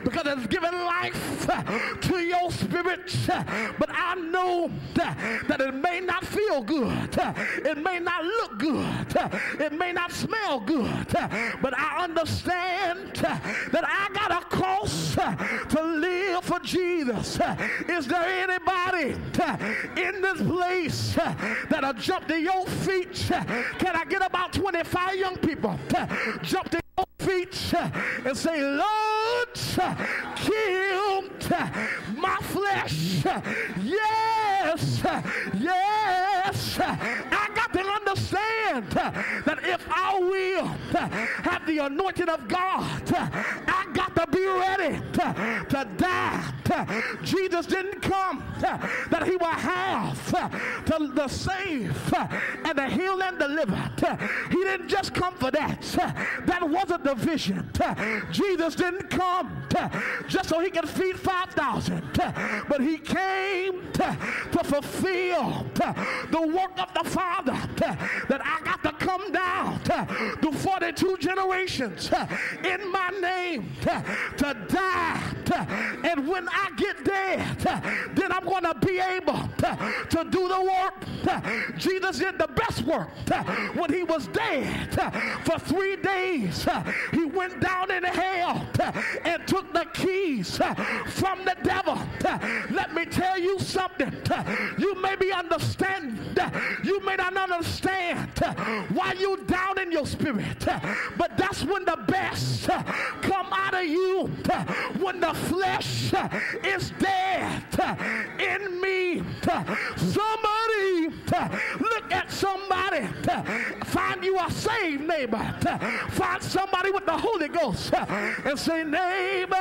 because it's given life to your spirit. But I know that it may not feel good. It may not look good. It may not smell good. But I understand that I got a cost to live for Jesus. Is there anybody in this place that'll jump to your feet? Can I get about 25 young people jump to your feet and say, Lord, kill my flesh? Yes, yes. I got to understand that if I will have the anointing of God, I got to be ready to die. Jesus didn't come that he will have to save and to heal and deliver. He didn't just come for that. That wasn't the vision. Jesus didn't come just so he could feed 5,000, but he came to fulfill the work of the Father, that I got to come down to 42 generations in my name to die, and when I get dead, then I'm going to be able to do the work. Jesus did the best work when he was dead for 3 days. He went down in hell and took the keys from the devil. Let me tell you something. You may be understanding, you may not understand why you down in your spirit, but that's when the best come out of you, when the flesh is dead in me. Somebody look at somebody, find you a saved neighbor, find somebody with the Holy Ghost and say, neighbor,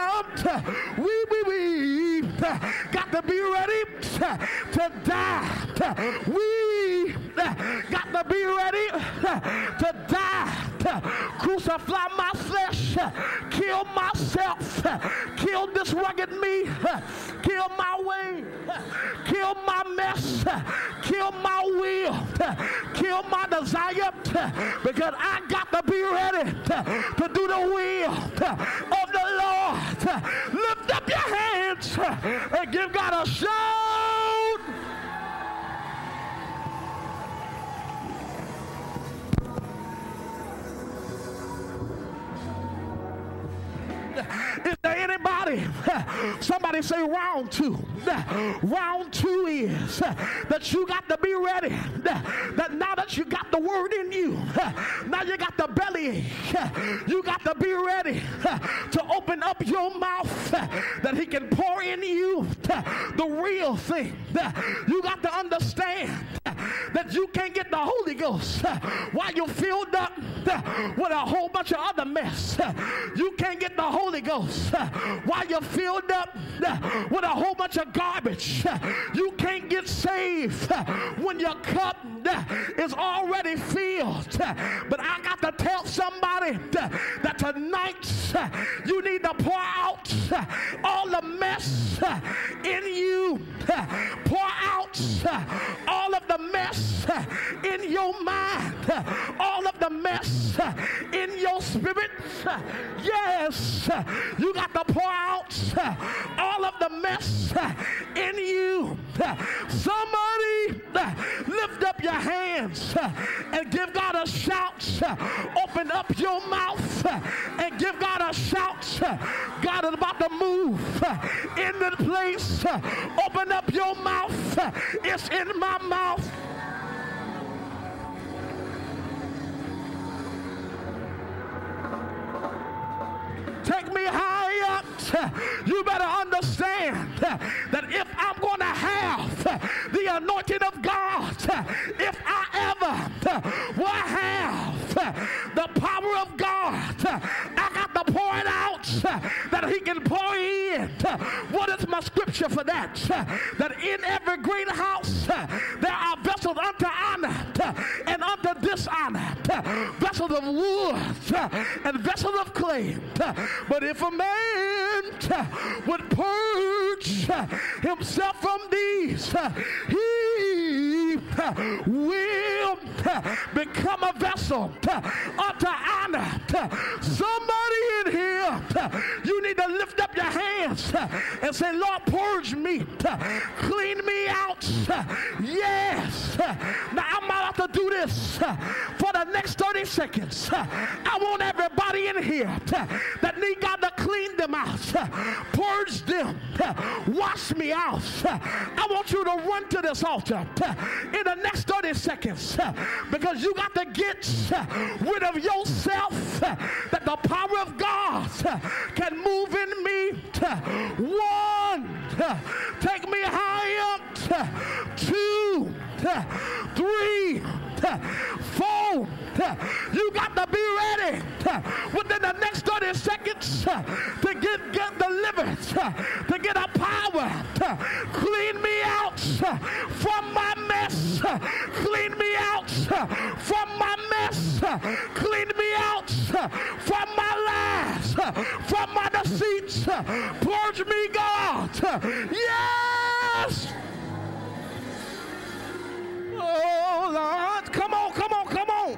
we got to be ready to die. We got to be ready to die. Crucify my flesh, kill myself, kill this rugged me, kill my way, kill my mess, kill my will, kill my desire, because I got to be ready to do the will of the Lord. Lift up your hands and give God a shout. Is there anybody? Somebody say round two. Round two is that you got to be ready. That now that you got the word in you, now you got the belly, you got to be ready to open up your mouth that he can pour in you the real thing. You got to understand that you can't get the Holy Ghost while you're filled up with a whole bunch of other mess. You can't get the Holy Ghost while you're filled up with a whole bunch of garbage. You can't get saved when your cup is already filled. But I got to tell somebody that tonight you need to pour out all the mess in you. Pour out all of the mess in your mind, all of the mess in your spirit. Yes, you got to pour out all of the mess in you. Somebody lift up your hands and give God a shout. Open up your mouth and give God a shout. God is about to move in this place. Open up your mouth. It's in my mouth. Take me high up. You better understand that if I'm going to have the anointing of God, if I ever will have the power of God, I got to pour it out that he can pour in. What is my scripture for that? That in every greenhouse there are vessels unto honor and unto dishonor, vessels of wood and vessels of clay. But if a man would purge himself from these, he will become a vessel unto honor. Somebody in here, you need to lift up your hands hands and say, Lord, purge me. Clean me out. Yes. Now I'm about to do this for the next 30 seconds. I want everybody in here that need God to clean them out, purge them, wash me out. I want you to run to this altar in the next 30 seconds because you got to get rid of yourself that the power of God can move in me. 1, take me higher. 2, 3, 4. You got to be ready within the next 30 seconds to get deliverance, to get a power. Clean me out from my mess. Clean me out from my mess. Clean me out from my lies, from my deceits. Purge me, God. Yes. Oh, Lord. Come on, come on, come on.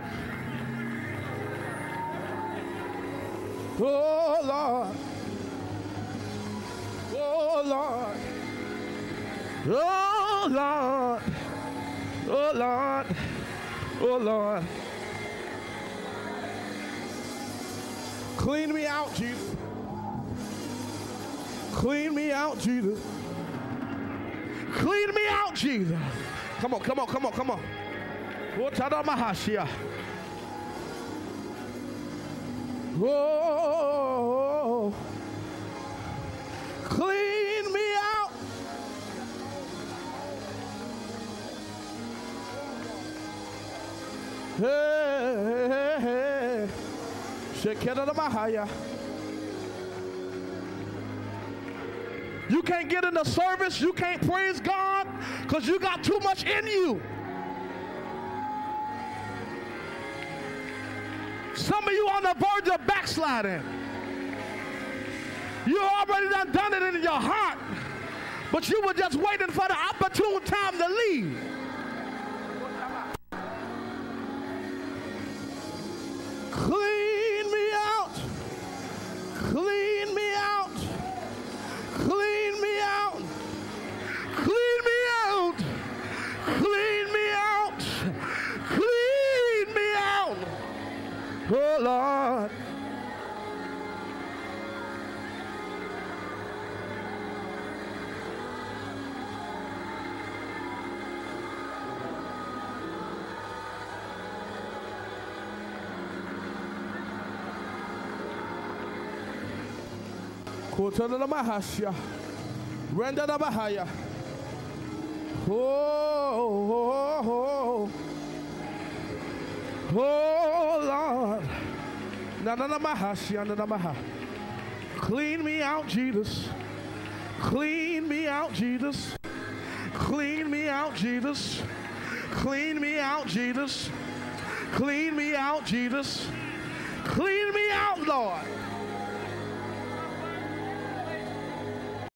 Oh, Lord. Oh, Lord. Oh, Lord. Oh, Lord. Oh, Lord. Clean me out, Jesus. Clean me out, Jesus. Clean me out, Jesus. Come on, come on, come on, come on. Oh, clean me out. Hey, hey, hey. You can't get in the service, you can't praise God because you got too much in you. Some of you on the verge of backsliding. You already done it in your heart, but you were just waiting for the opportune time to leave. Clean me out. Clean me out. Clean me out. Clean me out. Clean me out. Clean me out. Oh, Lord. Render the Bahaya. Oh, Lord. Clean me out, Jesus. Clean me out, Jesus. Clean me out, Jesus. Clean me out, Jesus. Clean me out, Jesus. Clean me out, Lord.